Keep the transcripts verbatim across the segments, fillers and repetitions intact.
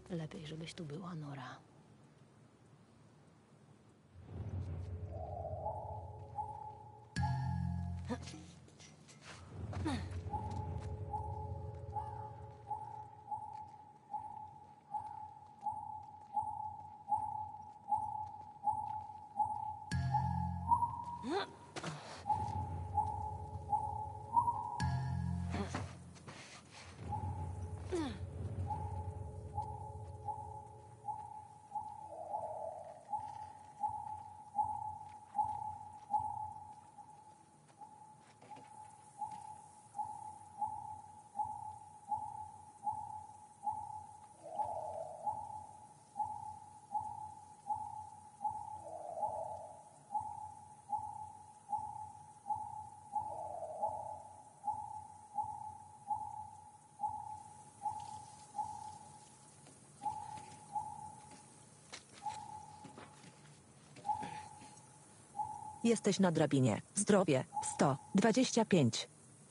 Lepiej, żebyś tu była, Nora. Jesteś na drabinie. Zdrowie. sto dwadzieścia pięć.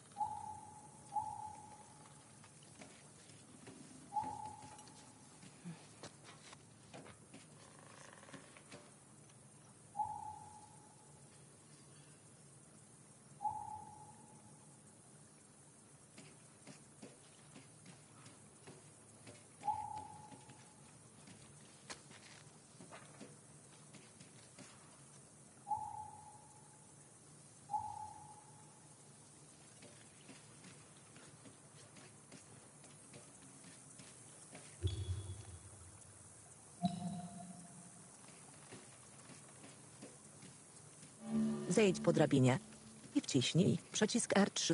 Zejdź po drabinie i wciśnij przycisk R trzy.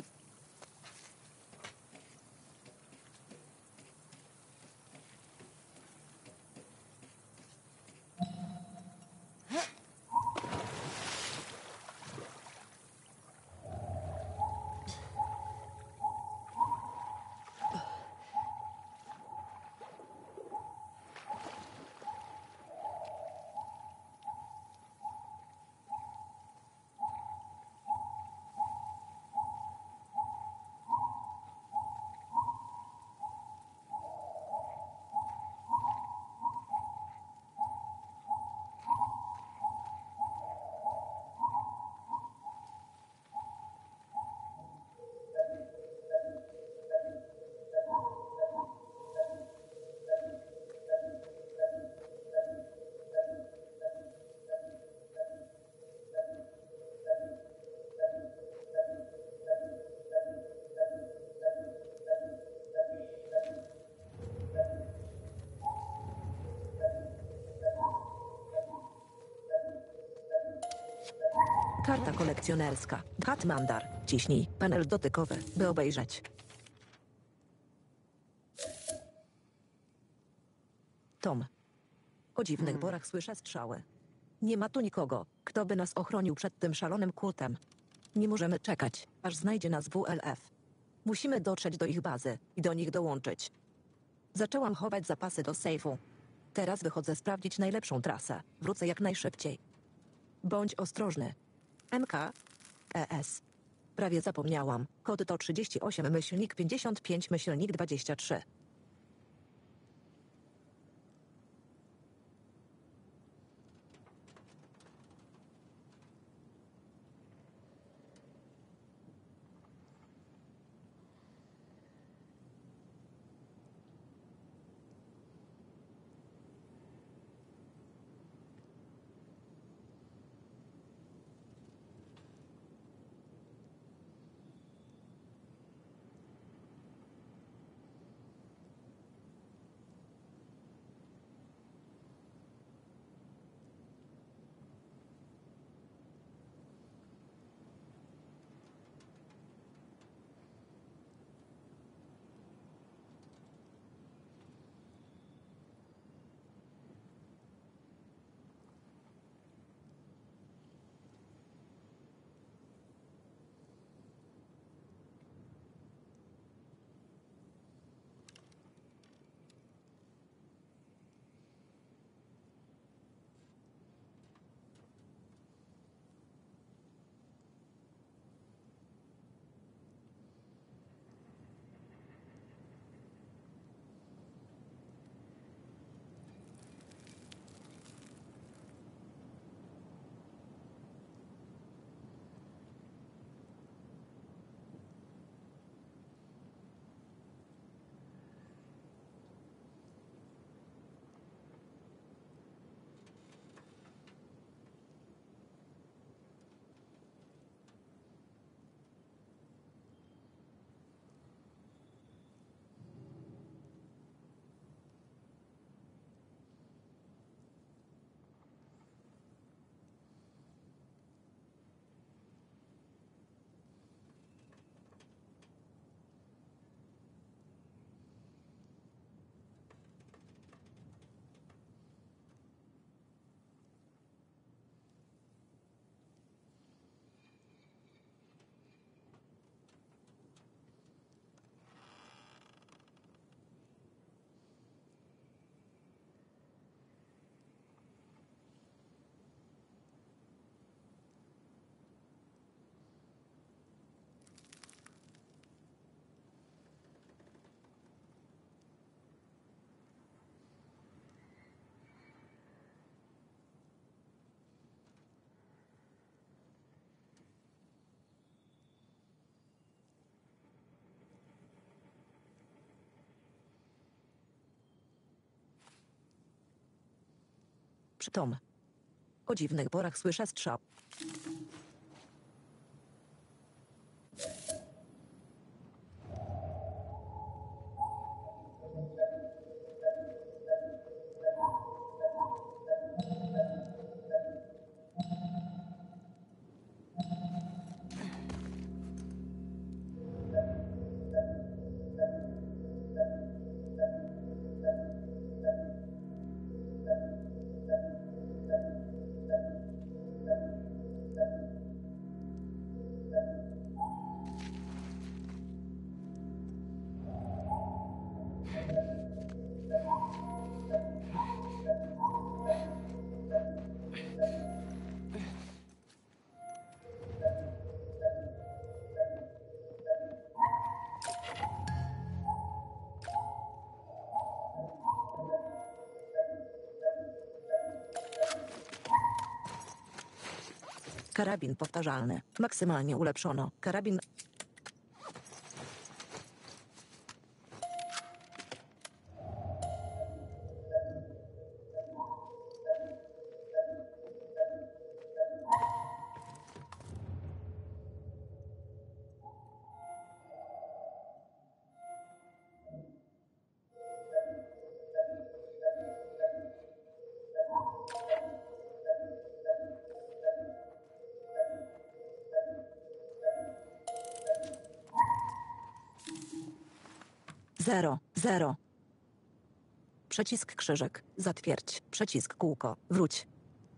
Karta kolekcjonerska. Hatmandar. Ciśnij panel dotykowy, by obejrzeć. Tom. Po dziwnych borach słyszę strzały. Nie ma tu nikogo, kto by nas ochronił przed tym szalonym kultem. Nie możemy czekać, aż znajdzie nas W L F. Musimy dotrzeć do ich bazy i do nich dołączyć. Zaczęłam chować zapasy do sejfu. Teraz wychodzę sprawdzić najlepszą trasę. Wrócę jak najszybciej. Bądź ostrożny. M K E S. Prawie zapomniałam. Kod to trzydzieści osiem myślnik pięćdziesiąt pięć myślnik dwadzieścia trzy. Przy Tom. O dziwnych porach słyszę strzał. Karabin powtarzalny. Maksymalnie ulepszono. Karabin... Zero, zero. Przycisk krzyżyk. Zatwierdź. Przycisk kółko. Wróć.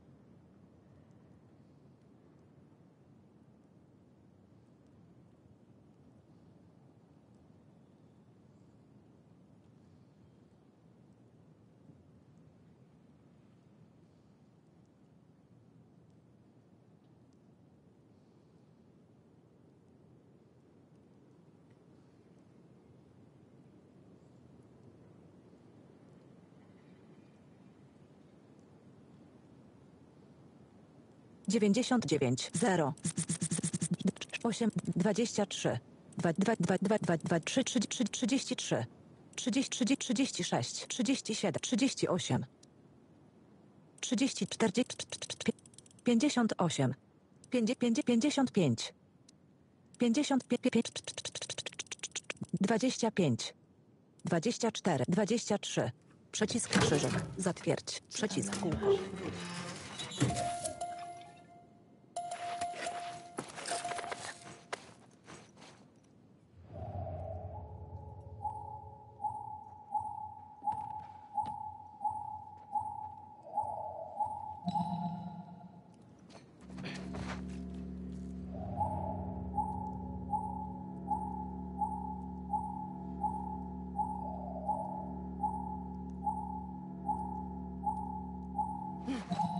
dziewięćdziesiąt dziewięć, zero, osiem, dwadzieścia trzy, dwa, dwa, dwa, dwa, dwa, dwa, trzy, trzy, trzy, trzydzieści trzy, trzydzieści, trzydzieści sześć, trzydzieści siedem, trzydzieści osiem, trzydzieści cztery, pięćdziesiąt osiem, pięćdziesiąt pięć, pięćdziesiąt pięć, dwadzieścia pięć, dwadzieścia cztery, dwadzieścia trzy. Przycisk krzyżyk. Zatwierdź. Przycisk kółko. Hmm.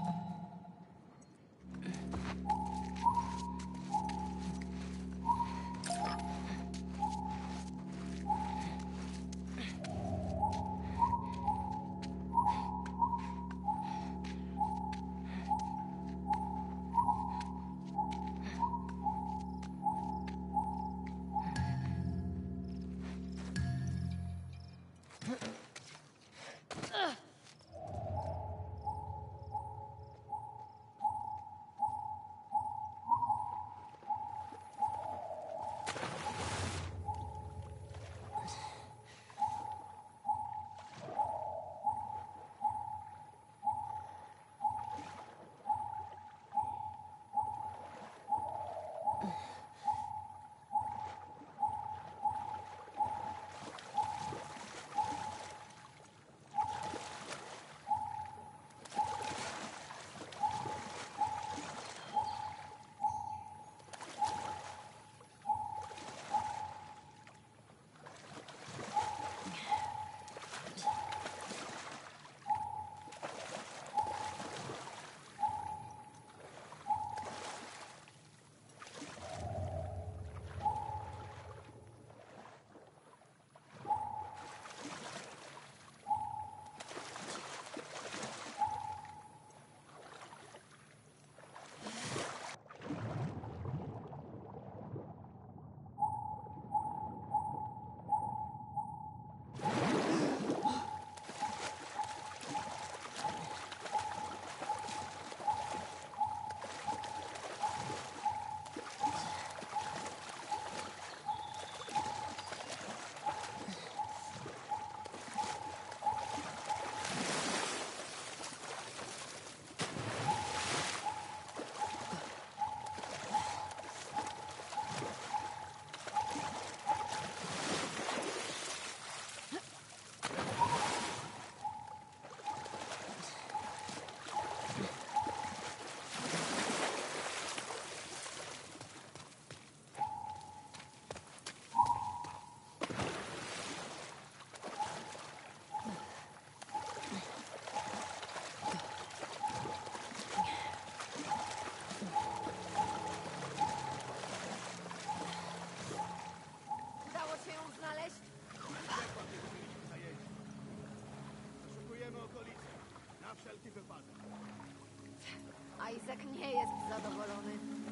Isaac nie jest zadowolony.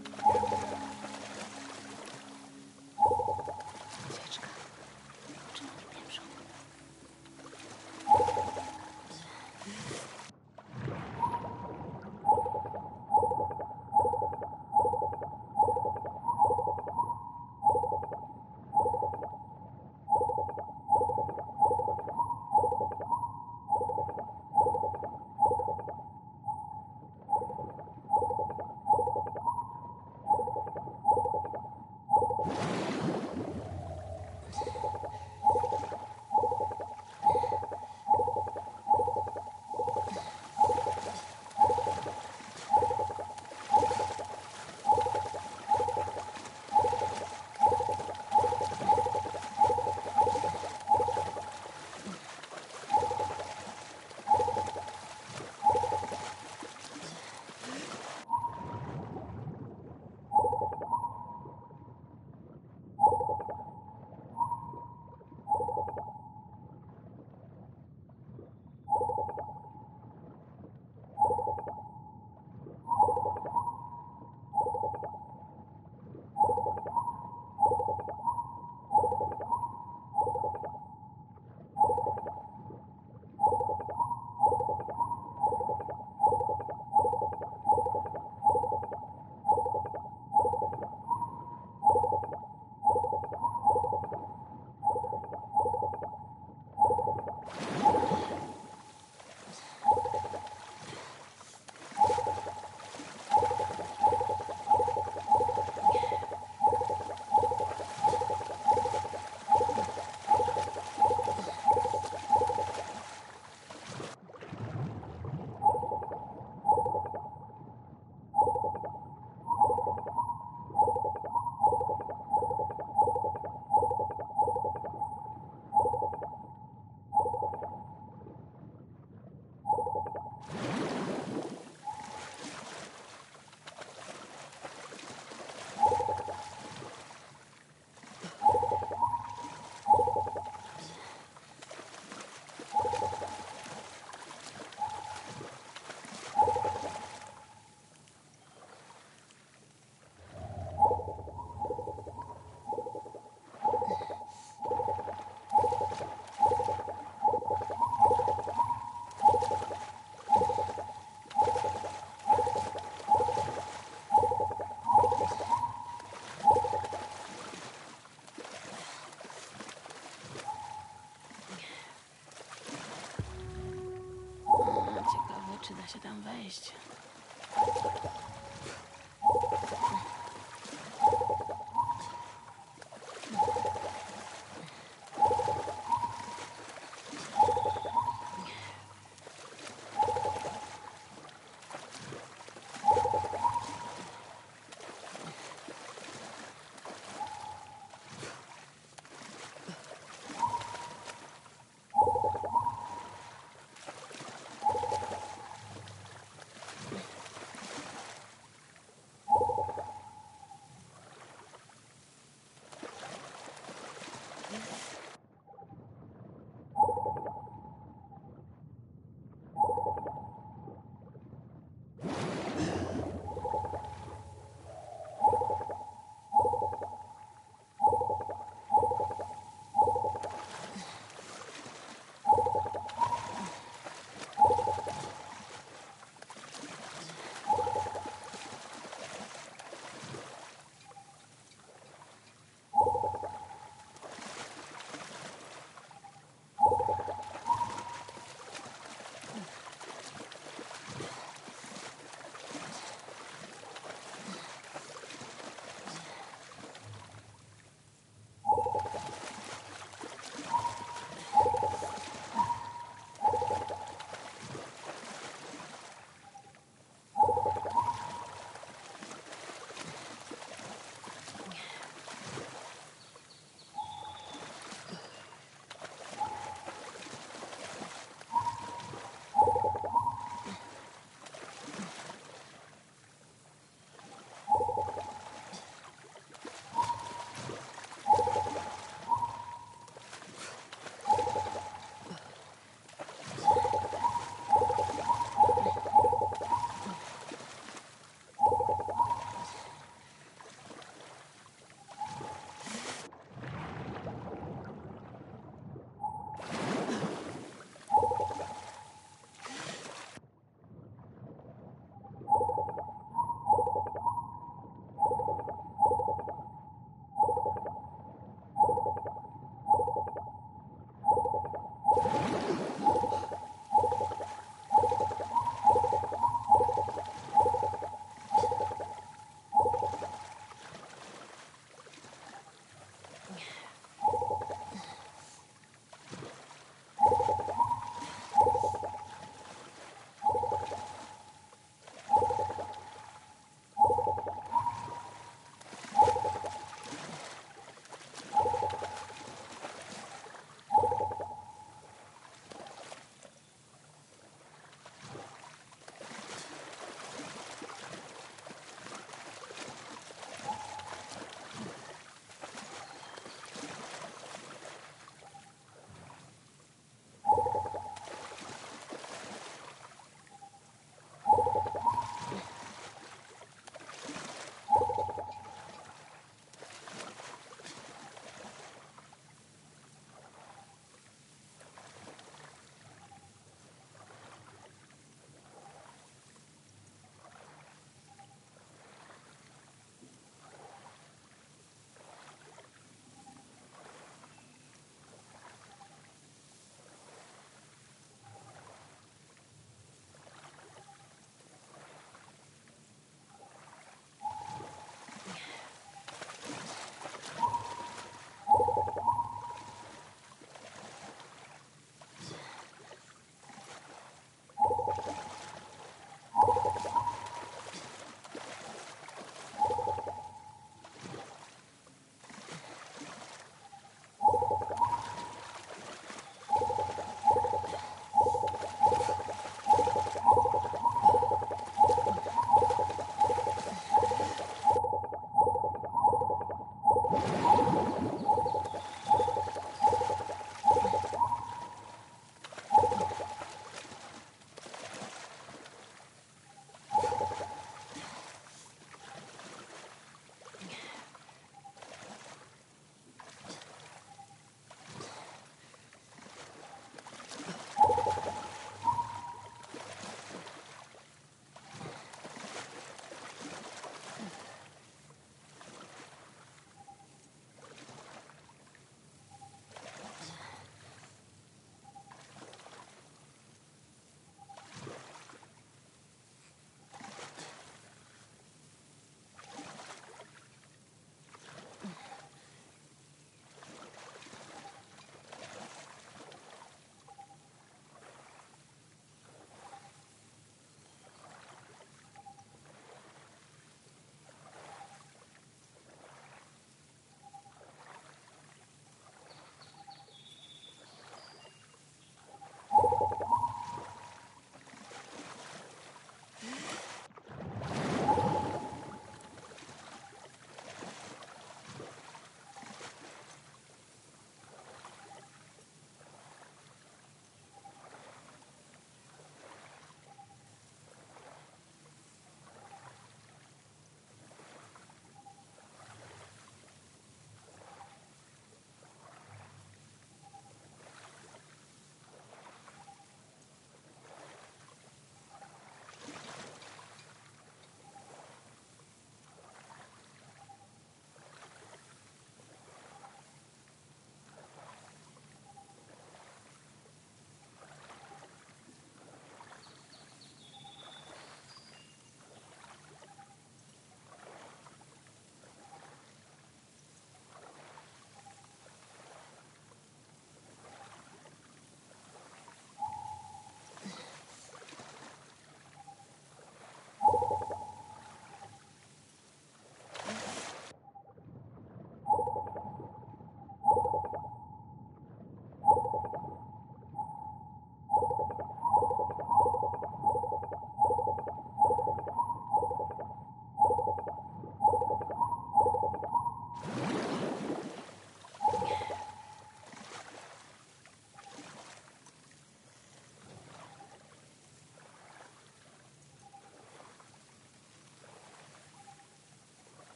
Ucieczka. O czym oni pieprzą?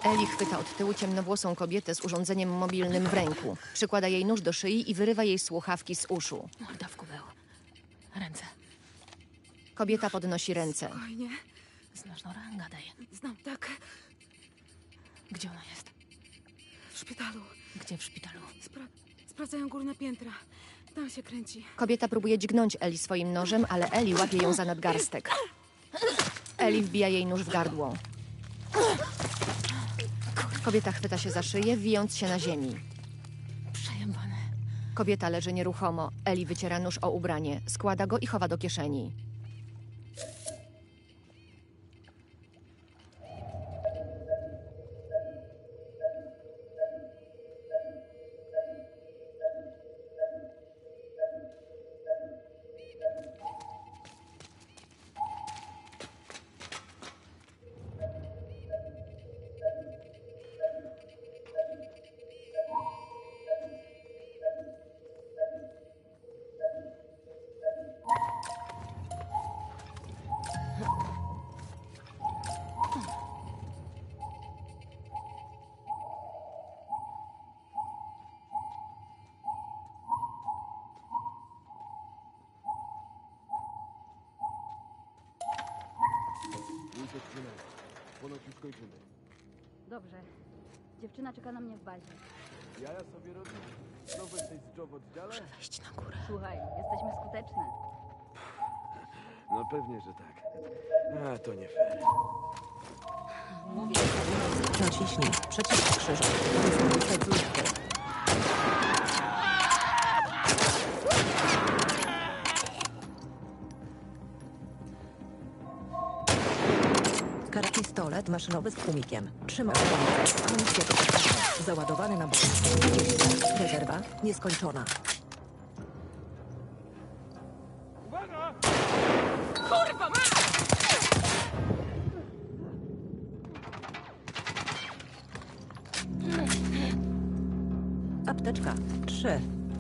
Eli chwyta od tyłu ciemnowłosą kobietę z urządzeniem mobilnym w ręku. Przykłada jej nóż do szyi i wyrywa jej słuchawki z uszu. Morda w kubeł. Ręce. Kobieta podnosi ręce. Spokojnie. Znasz Norę? Gadaj. Znam tak. Gdzie ona jest? W szpitalu. Gdzie w szpitalu? Spra sprawdzają górne piętra. Tam się kręci. Kobieta próbuje dźgnąć Eli swoim nożem, ale Eli łapie ją za nadgarstek. Eli wbija jej nóż w gardło. Kobieta chwyta się za szyję, wijąc się na ziemi. Przejebane. Kobieta leży nieruchomo. Eli wyciera nóż o ubranie, składa go i chowa do kieszeni. Ponoć już kończymy. Dobrze. Dziewczyna czeka na mnie w bazie. Jaja sobie robisz? Znowu jesteś z Joe w oddziale? Wejść na górę. Słuchaj, jesteśmy skuteczne. No pewnie, że tak. A, to nie fair. Mówię. Naciśnij przycisk krzyżowy. Wystawić lufy. Kara pistolet maszynowy z tłumikiem. Trzymasz ręce. Amunicję do pistoletu. Załadowany na bok. Rezerwa nieskończona. Apteczka. Trzy.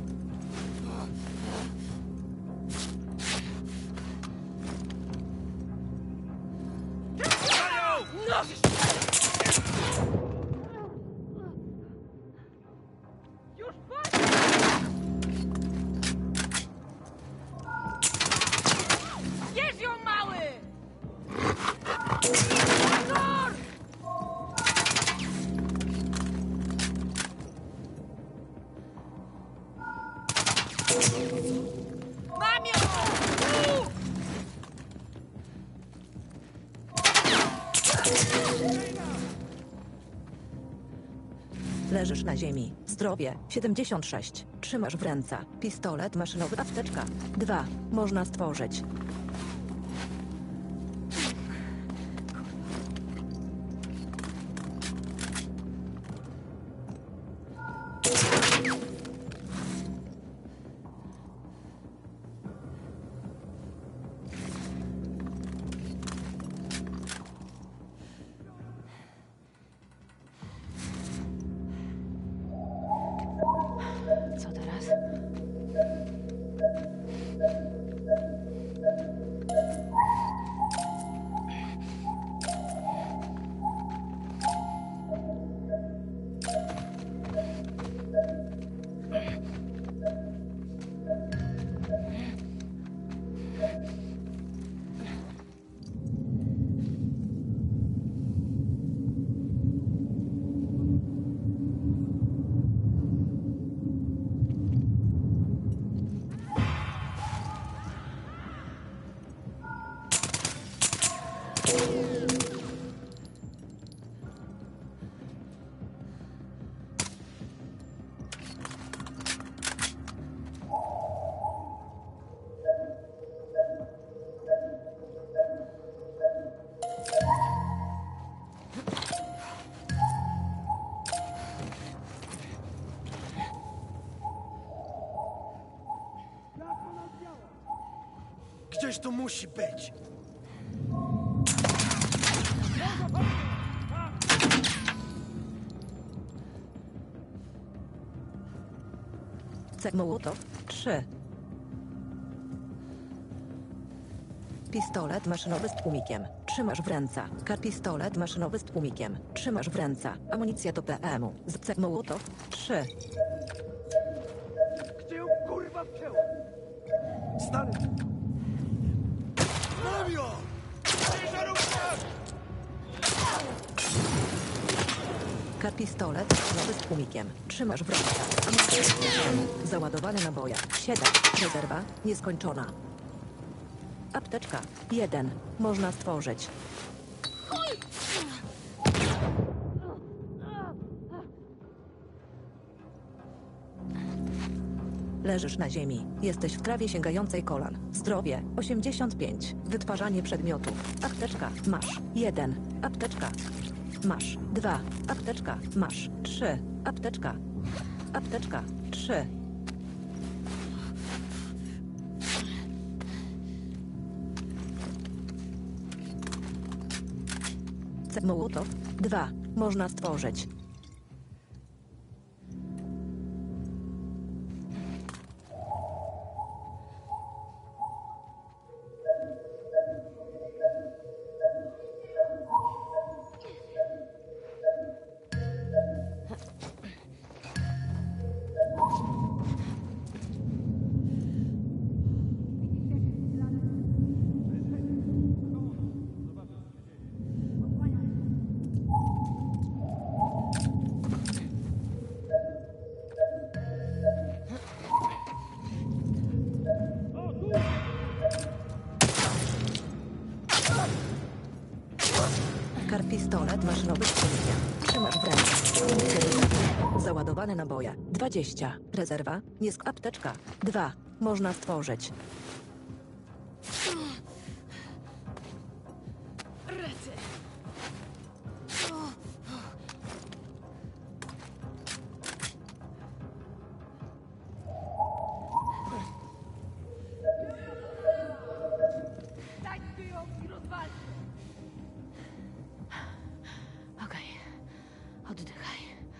Bierz ją, mały! Mam ją! Leżysz na ziemi. Zdrowie. siedemdziesiąt sześć. Trzymasz w ręce. Pistolet maszynowy. Apteczka. Dwa. Można stworzyć. Co teraz? Gdzieś tu musi być. Cek Mołotow. Trzy. Pistolet maszynowy z tłumikiem. Trzymasz w ręce. Pistolet maszynowy z tłumikiem. Trzymasz w ręce. Amunicja do P M-u. Z Mołotow. trzy. Gdzie ją kurwa wzięło? Stary! Mam ją! Pistolet maszynowy z tłumikiem. Trzymasz w ręce. Amunicja do P M-u. Załadowane naboje. siedem. Rezerwa nieskończona. Apteczka. jeden. Można stworzyć. Leżysz na ziemi. Jesteś w trawie sięgającej kolan. Zdrowie osiemdziesiąt pięć. Wytwarzanie przedmiotów. Apteczka. Masz. jeden. Apteczka. Masz. dwa. Apteczka. Masz. trzy. Apteczka. Apteczka. trzy. Mołotow. dwa. Można stworzyć. Pistolet maszynowy z tłumikiem. Trzymasz w ręce. Załadowane naboje. dwadzieścia. Rezerwa. Jest apteczka. dwa. Można stworzyć. Okej. Oddychaj.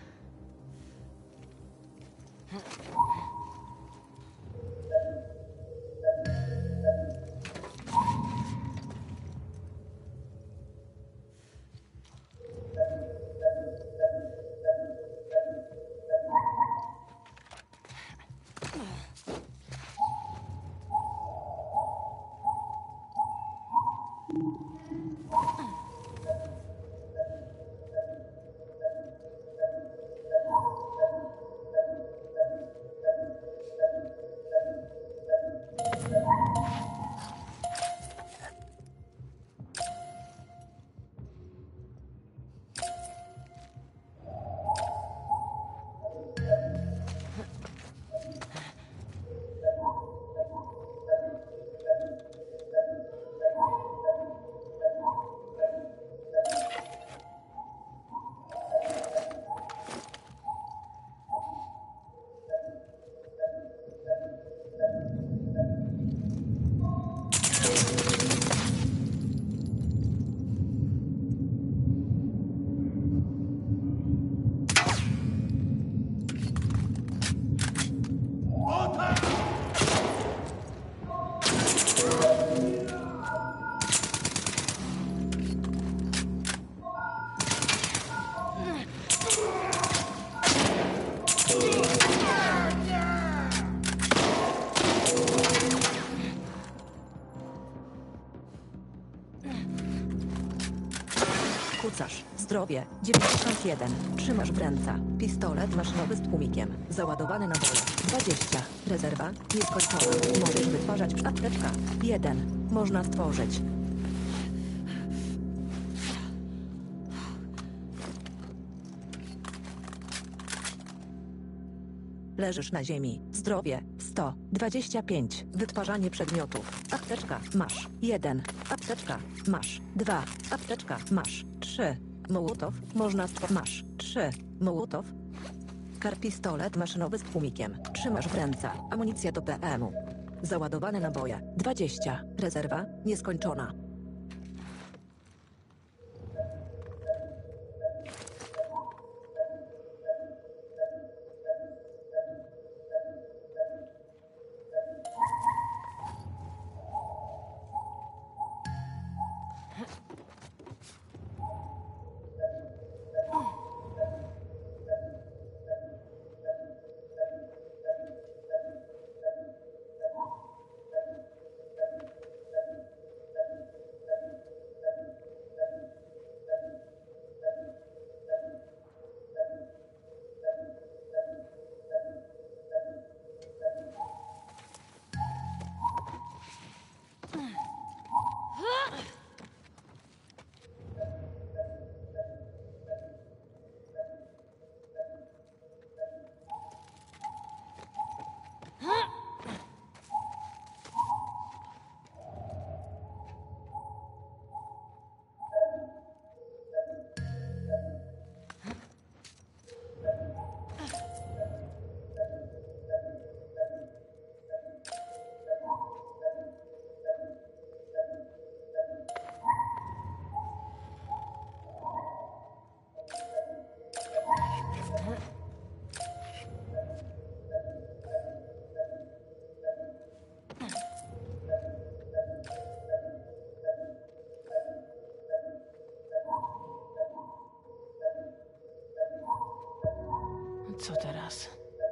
Kucasz. Zdrowie dziewięćdziesiąt jeden. Trzymasz w ręce. Pistolet maszynowy z tłumikiem. Załadowane naboje. dwadzieścia. Rezerwa nieskończona. Możesz wytwarzać apteczka. jeden. Można stworzyć. Leżysz na ziemi. Zdrowie sto dwadzieścia pięć. Wytwarzanie przedmiotów. Apteczka. Masz. jeden. Apteczka. Masz. dwa. Apteczka. Masz. trzy. Mołotow. Można stworzyć. Masz. trzy. Mołotow. Pistolet maszynowy z tłumikiem. Trzymasz w ręce. Amunicja do P M-u. Załadowane naboje. dwadzieścia. Rezerwa nieskończona. Co teraz?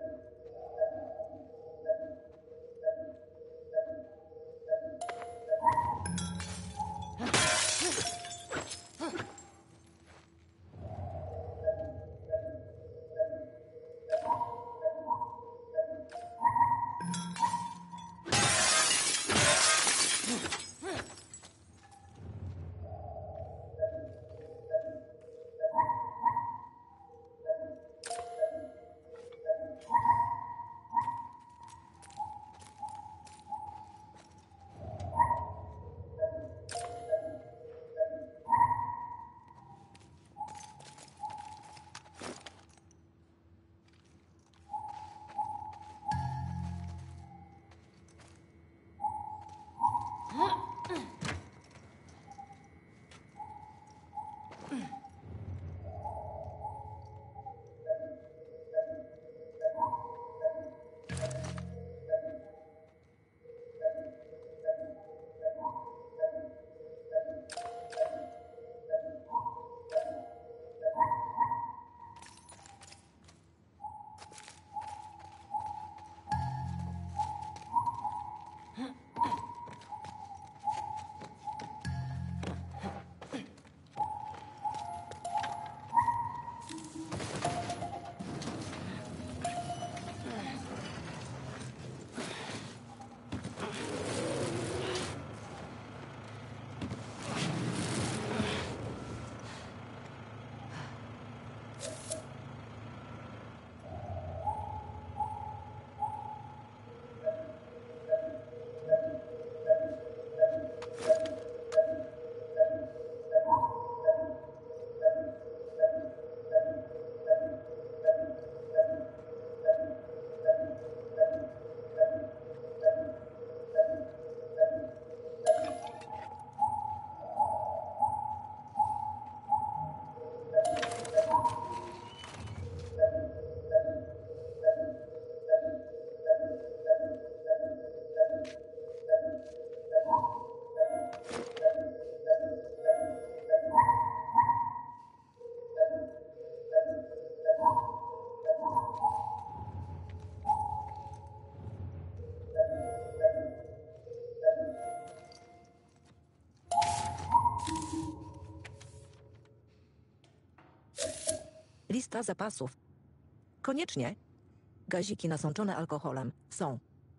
Lista zapasów. Koniecznie. Gaziki nasączone alkoholem. Są.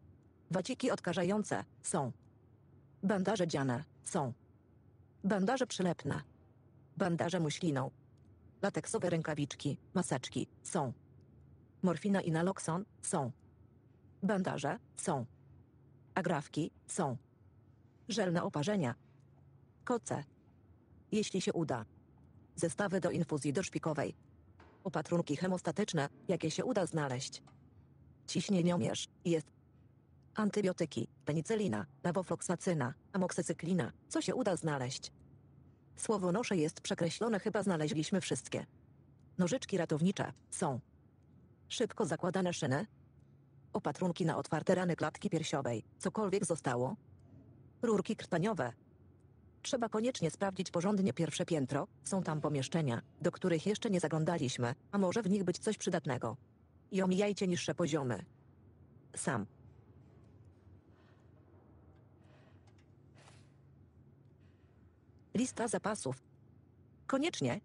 Waciki odkażające. Są. Bandaże dziane. Są. Bandaże przylepne. Bandaże muśliną. Lateksowe rękawiczki. Maseczki. Są. Morfina i naloxon. Są. Bandaże. Są. Agrafki. Są. Żelne oparzenia. Koce. Jeśli się uda. Zestawy do infuzji doszpikowej. Opatrunki hemostatyczne, jakie się uda znaleźć. Ciśnieniomierz. Jest. Antybiotyki. Penicylina, lewofloksacyna, amoksycyklina. Co się uda znaleźć. Słowonosze jest przekreślone, chyba znaleźliśmy wszystkie. Nożyczki ratownicze. Są. Szybko zakładane szyny. Opatrunki na otwarte rany klatki piersiowej. Cokolwiek zostało. Rurki krtaniowe. Trzeba koniecznie sprawdzić porządnie pierwsze piętro. Są tam pomieszczenia, do których jeszcze nie zaglądaliśmy, a może w nich być coś przydatnego. I omijajcie niższe poziomy. Sam. Lista zapasów. Koniecznie.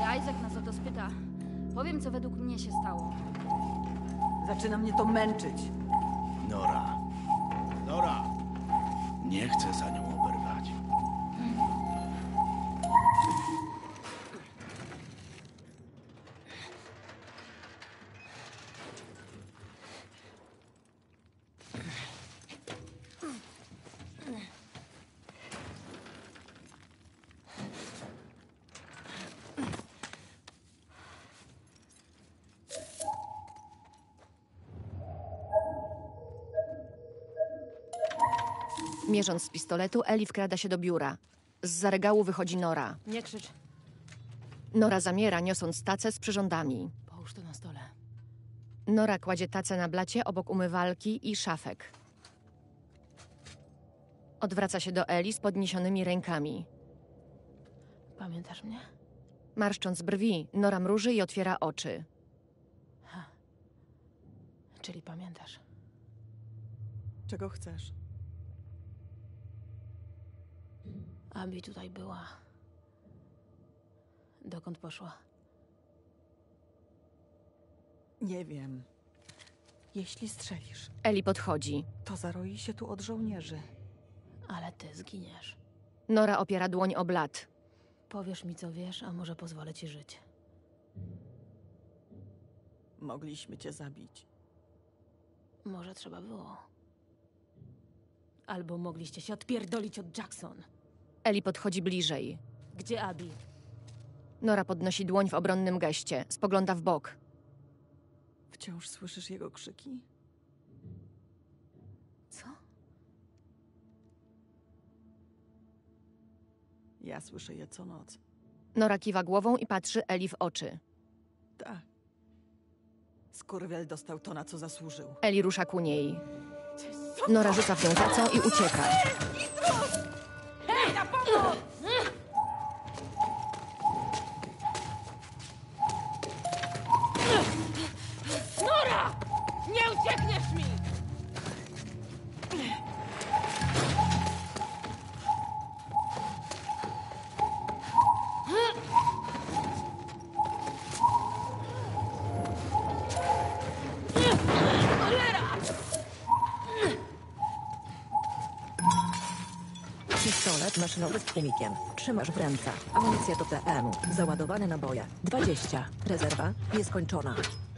Isaac nas o to spyta, powiem, co według mnie się stało. Zaczyna mnie to męczyć. Nora. Nora! Nie chcę za nią oberwać. Mierząc z pistoletu, Eli wkrada się do biura. Zza regału wychodzi Nora. Nie krzycz. Nora zamiera, niosąc tacę z przyrządami. Połóż to na stole. Nora kładzie tacę na blacie obok umywalki i szafek. Odwraca się do Eli z podniesionymi rękami. Pamiętasz mnie? Marszcząc brwi, Nora mruży i otwiera oczy. Ha. Czyli pamiętasz. Czego chcesz? Abi tutaj była. Dokąd poszła? Nie wiem. Jeśli strzelisz, Eli podchodzi. to zaroi się tu od żołnierzy. Ale ty zginiesz. Nora opiera dłoń o blat. Powiesz mi, co wiesz, a może pozwolę ci żyć. Mogliśmy cię zabić. Może trzeba było. Albo mogliście się odpierdolić od Jackson. Eli podchodzi bliżej. Gdzie Abi? Nora podnosi dłoń w obronnym geście. Spogląda w bok. Wciąż słyszysz jego krzyki? Co? Ja słyszę je co noc. Nora kiwa głową i patrzy Eli w oczy. Tak. Skurwiel dostał to, na co zasłużył. Eli rusza ku niej. Nora rzuca w nią tacą i ucieka. Hej, na pomoc! Nora! Nie uciekniesz mi! Pistolet maszynowy z tłumikiem. Trzymasz w ręce. Amunicja do P M. Załadowane naboje. dwadzieścia. Rezerwa nieskończona.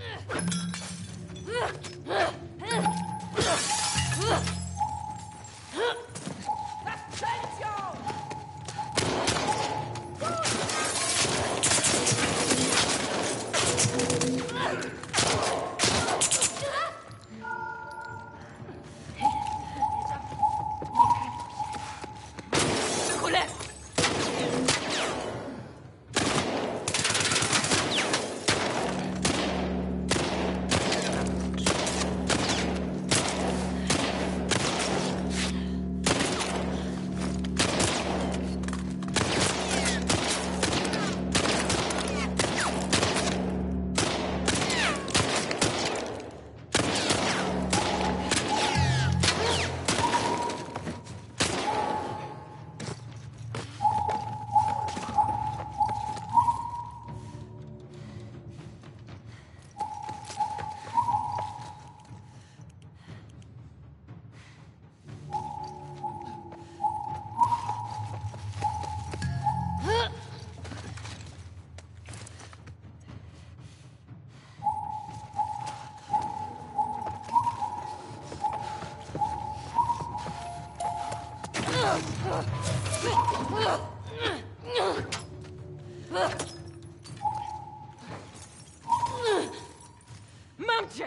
Mam cię!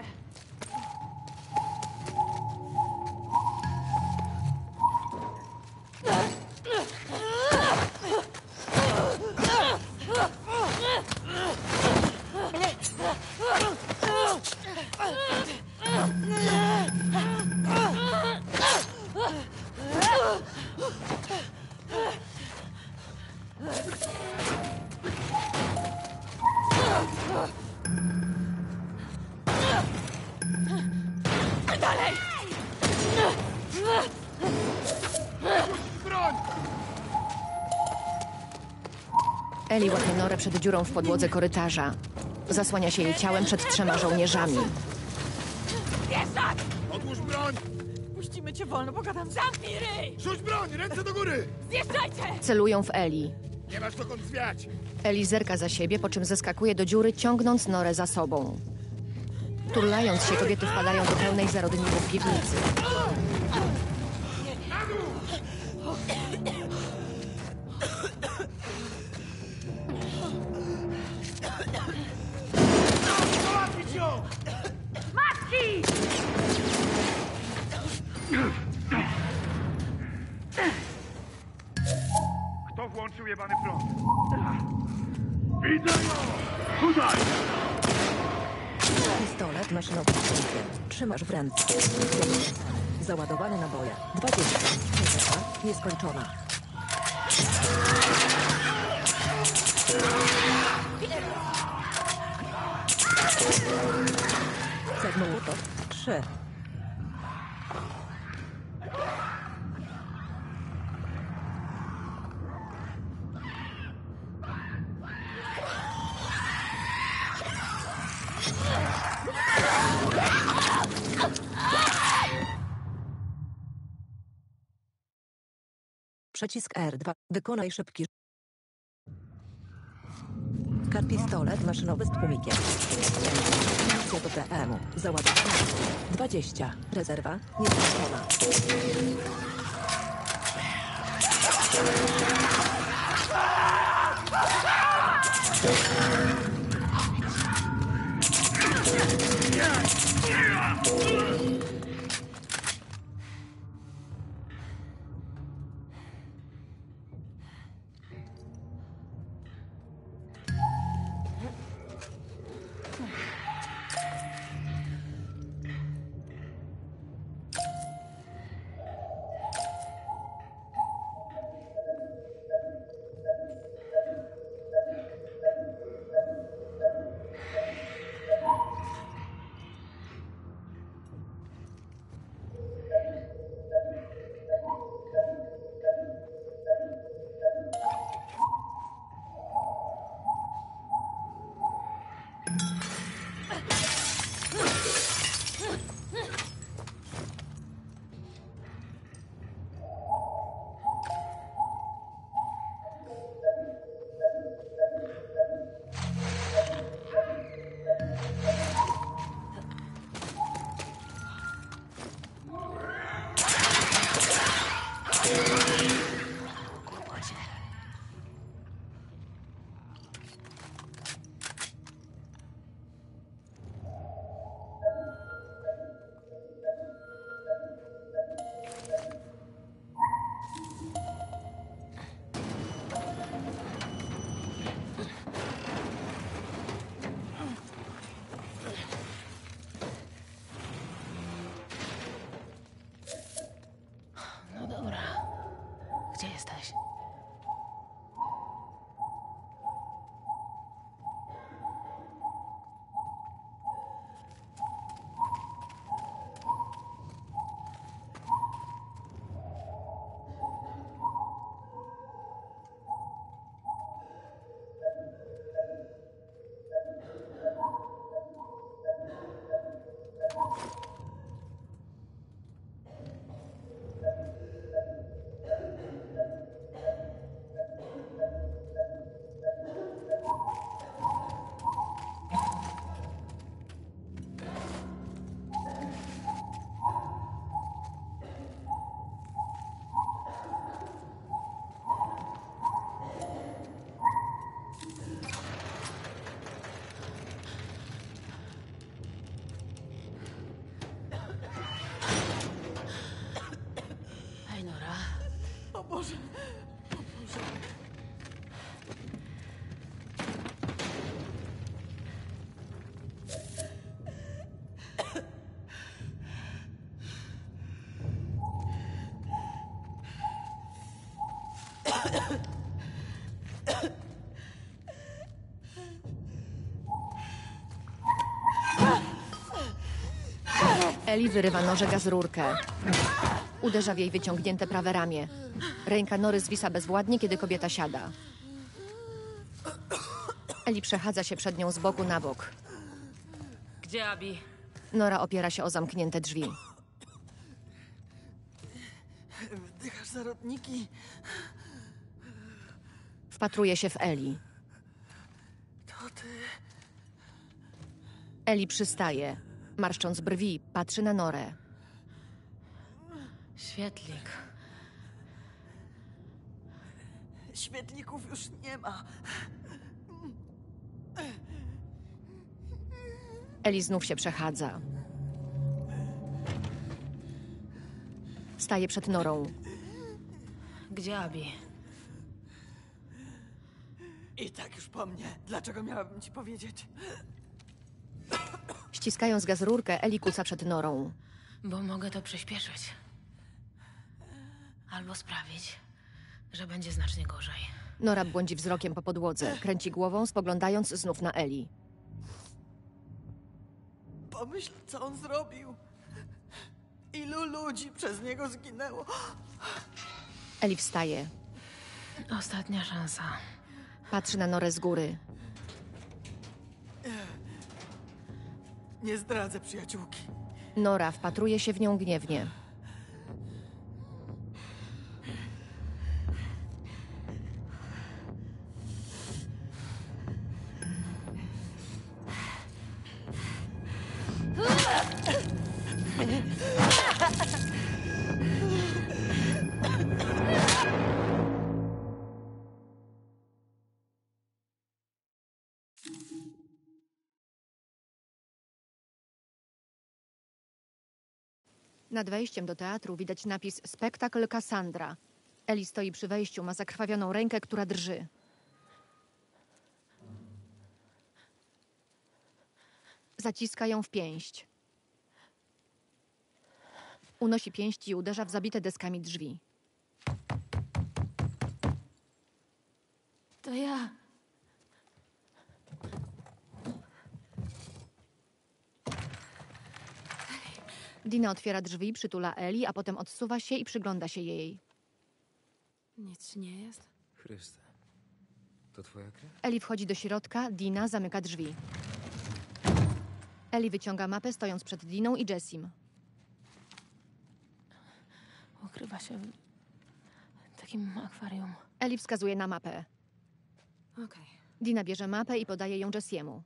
Dalej! Eli łapie Norę przed dziurą w podłodze korytarza. Zasłania się jej ciałem przed trzema żołnierzami. Wieszać! Odłóż broń! Puścimy cię wolno, pogadam. Zamknij ryj! Rzuć broń! Ręce do góry! Zjeżdżajcie! Celują w Eli. Nie masz dokąd zwiać! Eli zerka za siebie, po czym zeskakuje do dziury, ciągnąc Norę za sobą. Turlając się, kobiety wpadają do pełnej zarodników piwnicy. Załatwić ją! Kto włączył jebany prąd? Widzę ją! Tutaj! Pistolet maszynowy w ręce. Trzymasz w ręce. Załadowane naboje. dwadzieścia. Rezerwa nieskończona. Sedno gotow. Trzy. Przycisk R dwa. Wykonaj szybki. Pistolet maszynowy z tłumikiem. Misja do P M-u. Załadowana. dwadzieścia. Rezerwa nieskończona. No dobra. Gdzie jesteś? Hej, Nora. O Boże. Eli wyrywa nożega z rurkę. Uderza w jej wyciągnięte prawe ramię. Ręka Nory zwisa bezwładnie, kiedy kobieta siada. Eli przechadza się przed nią z boku na bok. Gdzie Abi? Nora opiera się o zamknięte drzwi. Wdychasz zarodniki? Wpatruje się w Eli. To ty. Eli przystaje. Marszcząc brwi, patrzy na Norę. Świetlik. Świetlików już nie ma. Eli znów się przechadza. Staje przed Norą. Gdzie Abi? I tak już po mnie. Dlaczego miałabym ci powiedzieć? Ściskając gazrurkę, Eli kuca przed Norą. Bo mogę to przyspieszyć. Albo sprawić, że będzie znacznie gorzej. Nora błądzi wzrokiem po podłodze. Kręci głową, spoglądając znów na Eli. Pomyśl, co on zrobił. Ilu ludzi przez niego zginęło. Eli wstaje. Ostatnia szansa. Patrzy na Norę z góry. Nie zdradzę przyjaciółki. Nora wpatruje się w nią gniewnie. Nad wejściem do teatru widać napis Spektakl Cassandra. Eli stoi przy wejściu, ma zakrwawioną rękę, która drży. Zaciska ją w pięść. Unosi pięść i uderza w zabite deskami drzwi. To ja. Dina otwiera drzwi, przytula Eli, a potem odsuwa się i przygląda się jej. Nic ci nie jest? Chryste. To twoja krew? Eli wchodzi do środka, Dina zamyka drzwi. Eli wyciąga mapę, stojąc przed Diną i Jessim. Ukrywa się w takim akwarium. Eli wskazuje na mapę. Okej, Dina bierze mapę i podaje ją Jessiemu.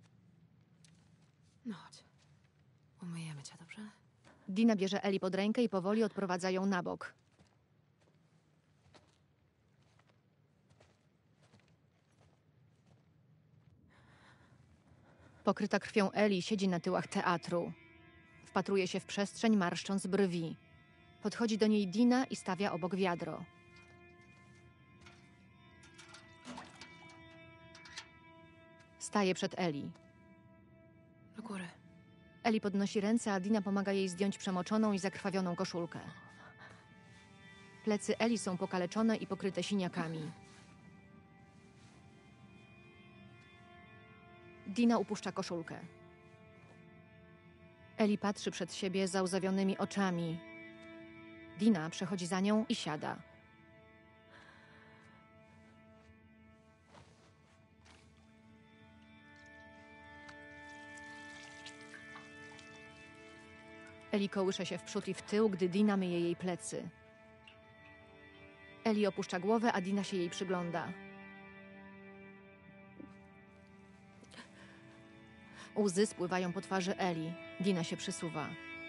no chodź. Umyjemy cię, dobrze? Dina bierze Eli pod rękę i powoli odprowadza ją na bok. Pokryta krwią Eli siedzi na tyłach teatru. Wpatruje się w przestrzeń, marszcząc brwi. Podchodzi do niej Dina i stawia obok wiadro. Staje przed Eli. Do góry. Eli podnosi ręce, a Dina pomaga jej zdjąć przemoczoną i zakrwawioną koszulkę. Plecy Eli są pokaleczone i pokryte siniakami. Dina upuszcza koszulkę. Eli patrzy przed siebie załzawionymi oczami. Dina przechodzi za nią i siada. Eli kołysze się w przód i w tył, gdy Dina myje jej plecy. Eli opuszcza głowę, a Dina się jej przygląda. Łzy spływają po twarzy Eli. Dina się przysuwa.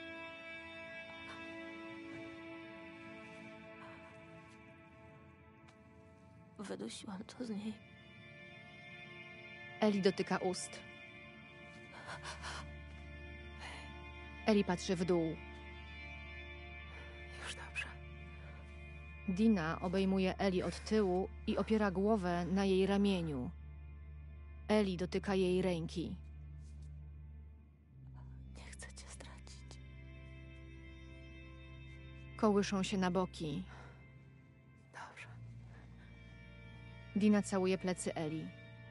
Wydusiłam to z niej. Eli dotyka ust. Eli patrzy w dół. Już dobrze. Dina obejmuje Eli od tyłu i opiera głowę na jej ramieniu. Eli dotyka jej ręki. Nie chcę cię stracić. Kołyszą się na boki. Dobrze. Dina całuje plecy Eli.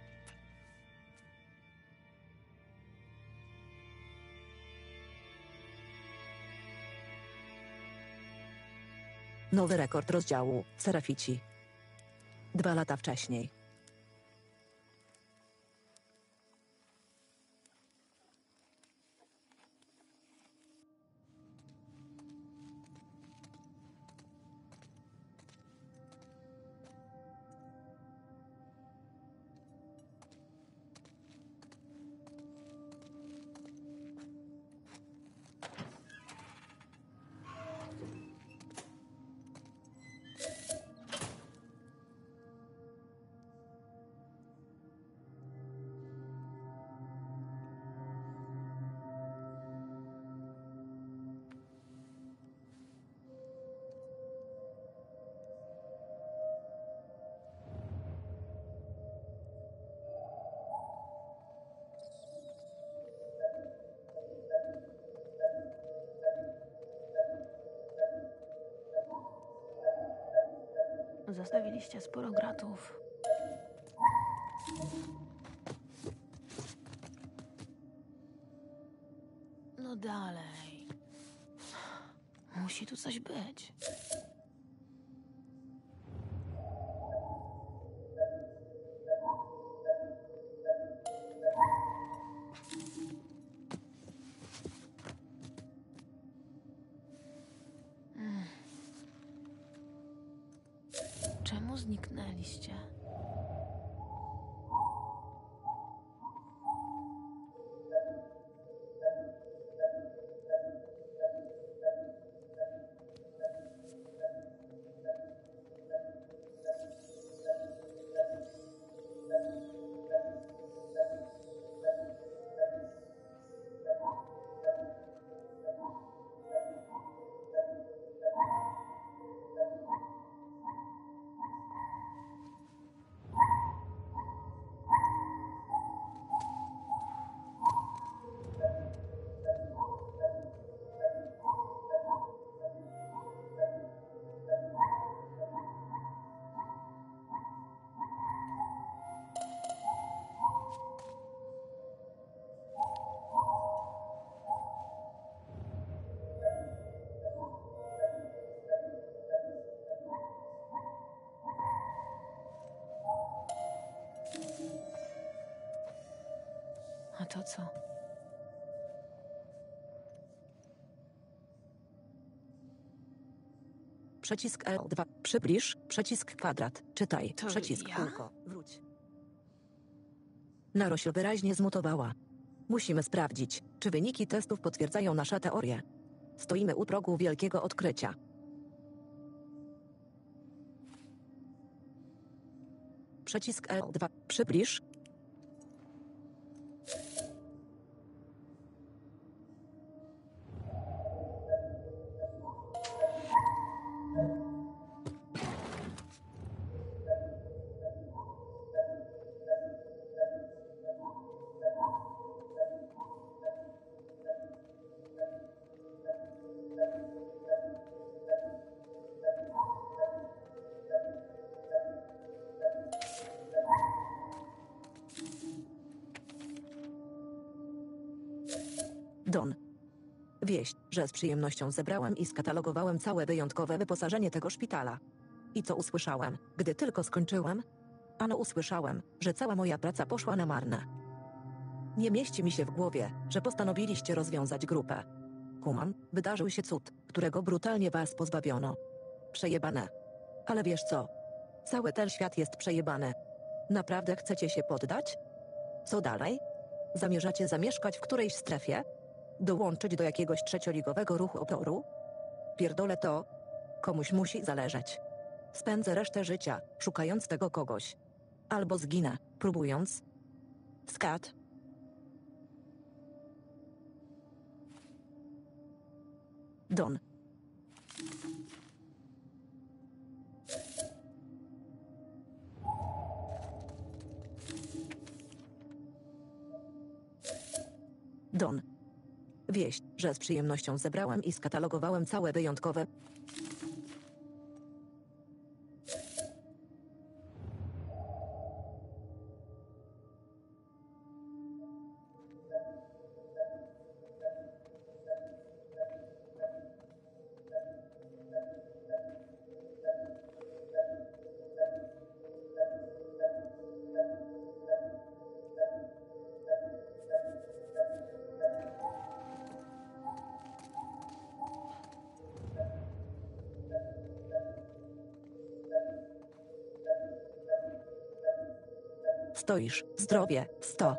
Nowy rekord rozdziału Serafici. Dwa lata wcześniej. Zostawiliście sporo gratów. No dalej. Musi tu coś być. Mm. Czemu zniknęliście? A to co? Przycisk L dwa. Przybliż. Przycisk kwadrat. Czytaj. To Przycisk ja? kółko. Wróć. Narośl wyraźnie zmutowała. Musimy sprawdzić, czy wyniki testów potwierdzają nasze teorie. Stoimy u progu wielkiego odkrycia. Przycisk L dwa. Przybliż. Don. Wieść, że z przyjemnością zebrałem i skatalogowałem całe wyjątkowe wyposażenie tego szpitala. I co usłyszałem, gdy tylko skończyłem? Ano usłyszałem, że cała moja praca poszła na marne. Nie mieści mi się w głowie, że postanowiliście rozwiązać grupę. Kumam, wydarzył się cud, którego brutalnie was pozbawiono. Przejebane. Ale wiesz co? Cały ten świat jest przejebany. Naprawdę chcecie się poddać? Co dalej? Zamierzacie zamieszkać w którejś strefie? Dołączyć do jakiegoś trzecioligowego ruchu oporu? Pierdolę to. Komuś musi zależeć. Spędzę resztę życia, szukając tego kogoś. Albo zginę, próbując. Skat. Don. Don. Wieść, że z przyjemnością zebrałem i skatalogowałem całe wyjątkowe... Stoisz, zdrowie, sto.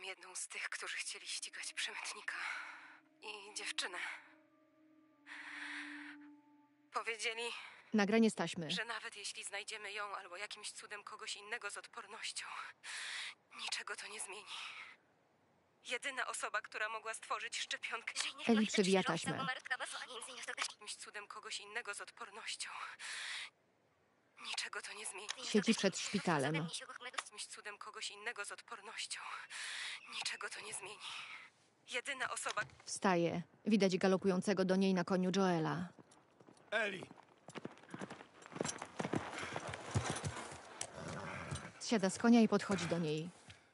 Byłam jedną z tych, którzy chcieli ścigać przemytnika i dziewczynę. Powiedzieli, Nagranie z taśmy. że nawet jeśli znajdziemy ją albo jakimś cudem kogoś innego z odpornością, niczego to nie zmieni. Jedyna osoba, która mogła stworzyć szczepionkę... Eli przewija taśmę. Jakimś cudem kogoś innego z odpornością. Niczego to nie zmieni. Siedzi przed szpitalem. Jakimś cudem kogoś innego z odpornością. Niczego to nie zmieni. Jedyna osoba... Wstaje. Widać galopującego do niej na koniu Joela. Eli! Zsiada z konia i podchodzi do niej.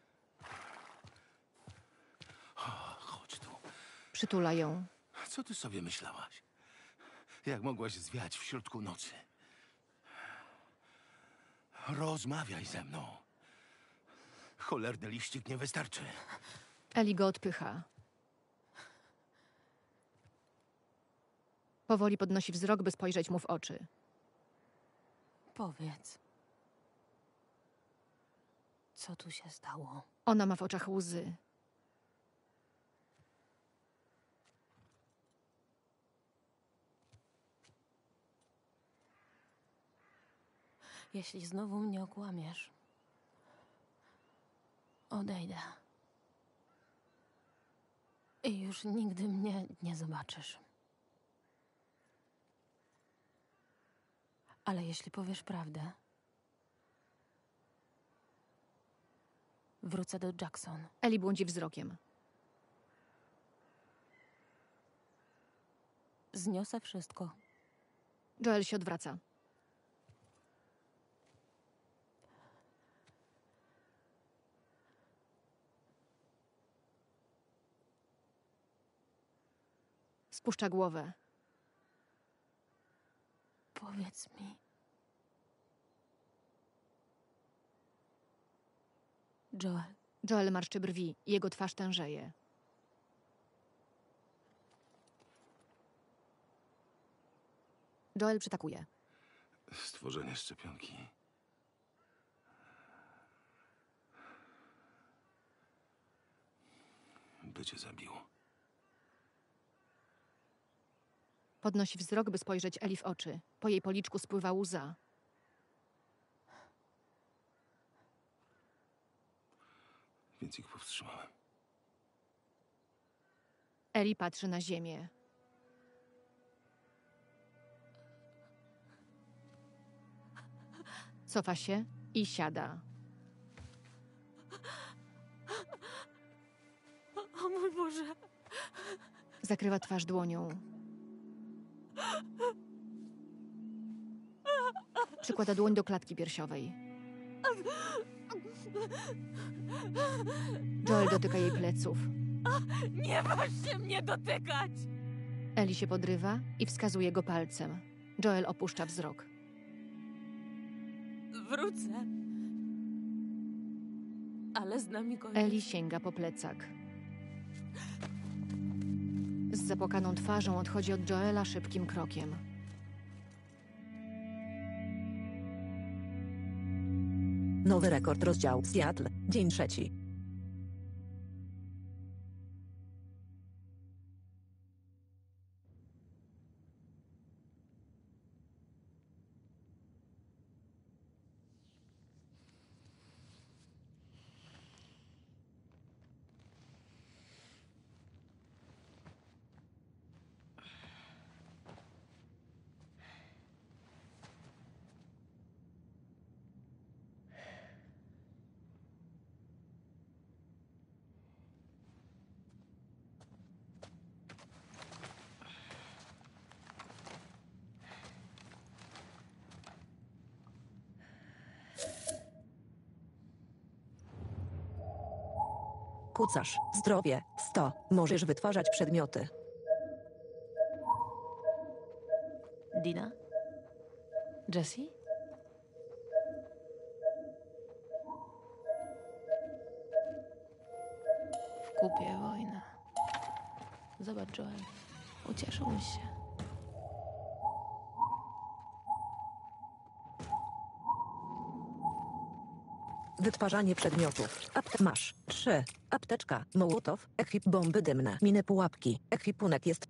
Chodź tu. Przytula ją. Co ty sobie myślałaś? Jak mogłaś zwiać w środku nocy? Rozmawiaj ze mną. Cholerny liścik nie wystarczy. Eli go odpycha. Powoli podnosi wzrok, by spojrzeć mu w oczy. Powiedz. Co tu się stało? Ona ma w oczach łzy. Jeśli znowu mnie okłamiesz, odejdę. I już nigdy mnie nie zobaczysz. Ale jeśli powiesz prawdę, wrócę do Jackson. Eli błądzi wzrokiem. Zniosę wszystko. Joel się odwraca. Spuszcza głowę. Powiedz mi. Joel. Joel marszczy brwi. Jego twarz tężeje. Joel przytakuje. Stworzenie szczepionki. By cię zabiło. Podnosi wzrok, by spojrzeć Eli w oczy. Po jej policzku spływa łza. Więc ich powstrzymałem. Eli patrzy na ziemię. Cofa się i siada. O mój Boże. Zakrywa twarz dłonią. Przykłada dłoń do klatki piersiowej. Joel dotyka jej pleców. Nie waż się mnie dotykać! Eli się podrywa i wskazuje go palcem. Joel opuszcza wzrok. Wrócę. Ale z nami koniec. Eli sięga po plecak. Z zapłakaną twarzą odchodzi od Joela szybkim krokiem. Nowy rekord, rozdział Seattle, dzień trzeci. Kucasz, zdrowie, sto. Możesz wytwarzać przedmioty. Dina? Jessie? W kupie wojna. Zobacz, Joel. Ucieszyłeś się. Wytwarzanie przedmiotów. Apte masz. trzy. Apteczka. Mołotow. Ekwip bomby dymne. Miny pułapki. Ekwipunek jest...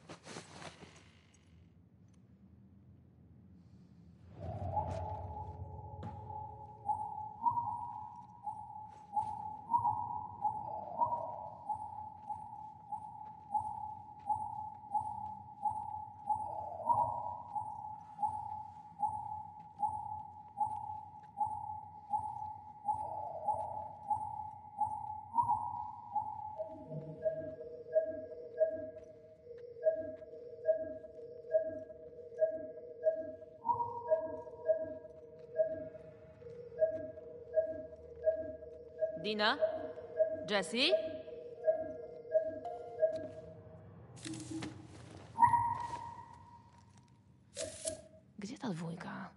Dina? Jessie? Gdzie ta dwójka?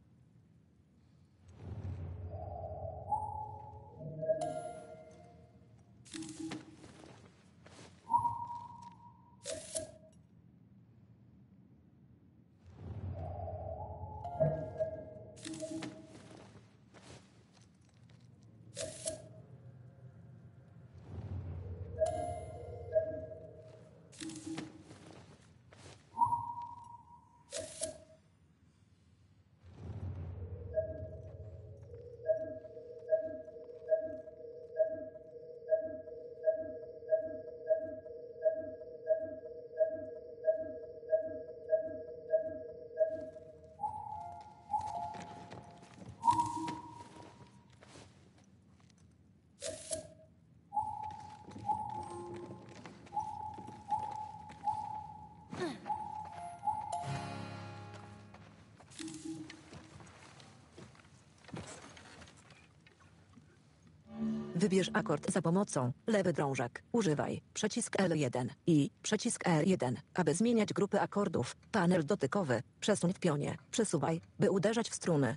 Wybierz akord za pomocą lewy drążek. Używaj przycisk L jeden i przycisk R jeden, aby zmieniać grupy akordów. Panel dotykowy. Przesuń w pionie. Przesuwaj, by uderzać w struny.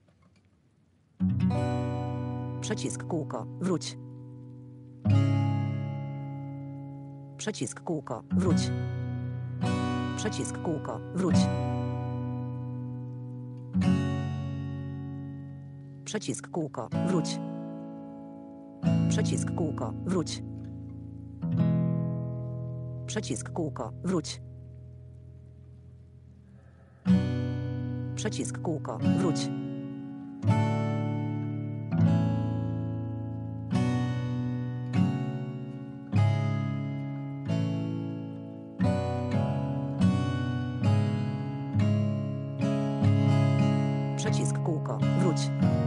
Przycisk kółko. Wróć. Przycisk kółko. Wróć. Przycisk kółko. Wróć. Przycisk kółko. Wróć. Przycisk kółko. Wróć. Przycisk kółko. Wróć. Przycisk kółko. Wróć. Przycisk kółko. Wróć.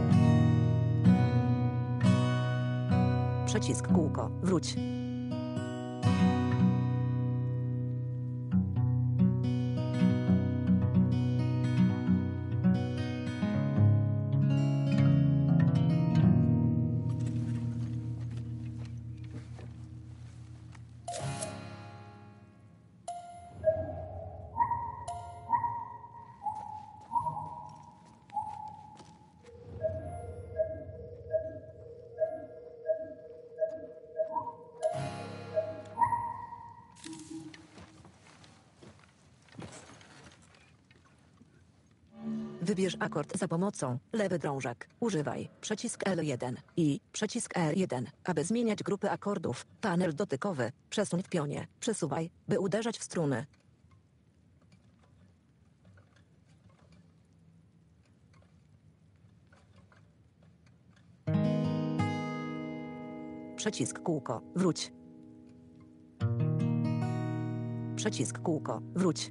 Przycisk kółko. Wróć. Wybierz akord za pomocą lewy drążek. Używaj przycisk L jeden i przycisk R jeden, aby zmieniać grupy akordów. Panel dotykowy. Przesuń w pionie. Przesuwaj, by uderzać w struny. Przycisk kółko. Wróć. Przycisk kółko. Wróć.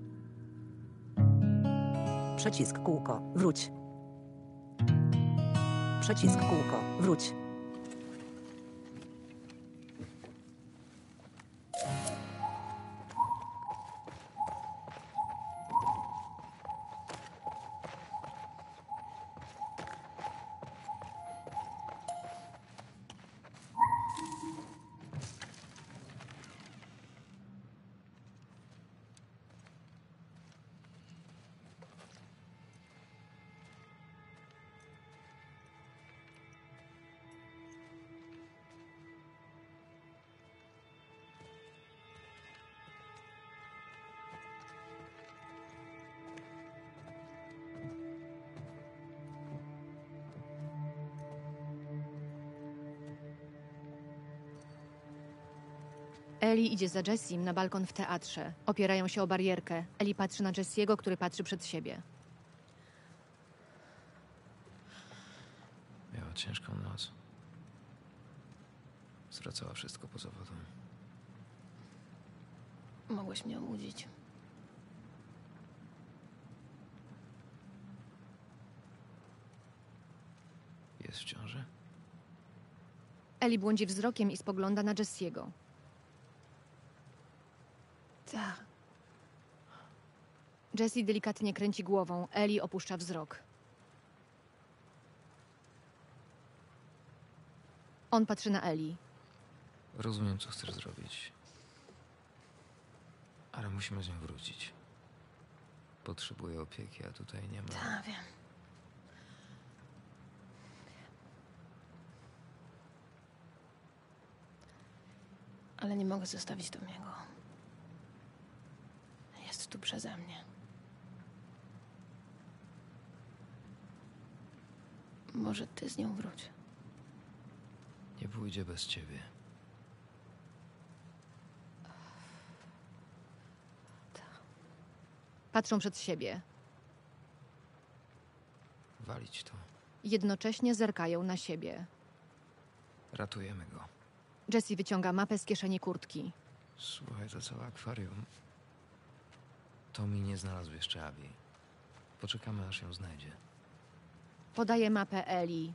Przycisk kółko. Wróć. Przycisk kółko. Wróć. Ellie idzie za Jessim na balkon w teatrze. Opierają się o barierkę. Ellie patrzy na Jessiego, który patrzy przed siebie. Miała ciężką noc. Zwracała wszystko poza wodą. Mogłeś mnie obudzić. Jest w ciąży? Ellie błądzi wzrokiem i spogląda na Jessiego. Tak. Jessie delikatnie kręci głową. Ellie opuszcza wzrok. On patrzy na Ellie. Rozumiem, co chcesz zrobić. Ale musimy z nią wrócić. Potrzebuję opieki, a tutaj nie ma... Tak, wiem. Ale nie mogę zostawić Tomiego. Jest tu przeze mnie. Może ty z nią wróć. Nie pójdzie bez ciebie. Patrzą przed siebie. Walić to. Jednocześnie zerkają na siebie. Ratujemy go. Jessie wyciąga mapę z kieszeni kurtki. Słuchaj, to całe akwarium. Tommy nie znalazł jeszcze Abby. Poczekamy, aż ją znajdzie. Podaje mapę Ellie.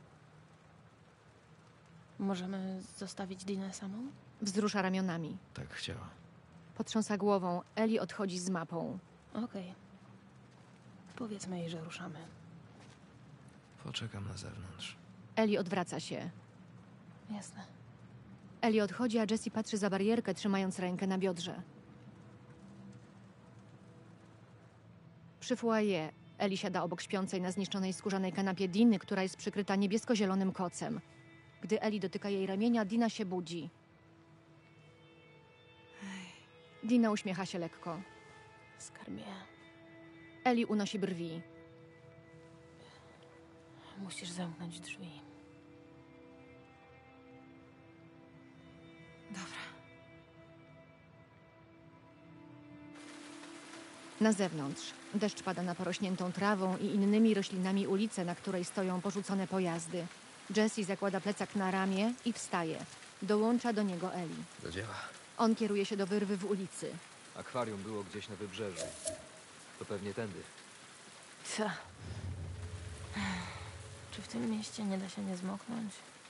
Możemy zostawić Dinę samą? Wzrusza ramionami. Tak chciała. Potrząsa głową. Ellie odchodzi z mapą. Okej. Powiedzmy jej, że ruszamy. Poczekam na zewnątrz. Ellie odwraca się. Jasne. Ellie odchodzi, a Jessie patrzy za barierkę, trzymając rękę na biodrze. Przy foyer Ellie siada obok śpiącej na zniszczonej skórzanej kanapie Diny, która jest przykryta niebiesko-zielonym kocem. Gdy Ellie dotyka jej ramienia, Dina się budzi. Dina uśmiecha się lekko. Skarbie, Ellie unosi brwi. musisz zamknąć drzwi. Dobra. Na zewnątrz. Deszcz pada na porośniętą trawą i innymi roślinami ulicę, na której stoją porzucone pojazdy. Jessie zakłada plecak na ramię i wstaje. Dołącza do niego Ellie. Do dzieła. On kieruje się do wyrwy w ulicy. Akwarium było gdzieś na wybrzeżu. To pewnie tędy. Co? Czy w tym mieście nie da się nie zmoknąć?